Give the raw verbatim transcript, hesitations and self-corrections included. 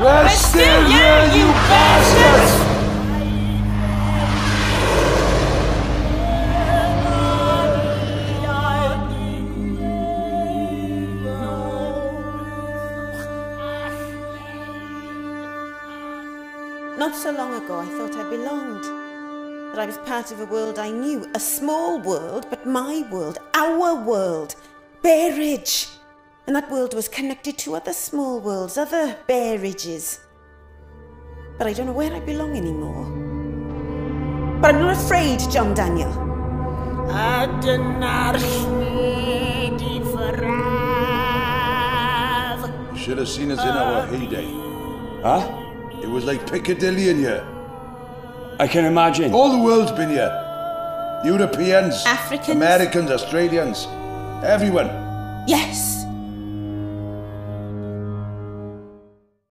We're still here, you bastards! Not so long ago, I thought I belonged. That I was part of a world I knew. A small world, but my world. Our world. Bear Ridge. And that world was connected to other small worlds, other Bear Ridges. But I don't know where I belong anymore. But I'm not afraid, John Daniel. You should have seen us in our heyday. Huh? It was like Piccadilly in here. I can imagine. All the world's been here. Europeans, Africans, Americans, Australians, everyone. Yes.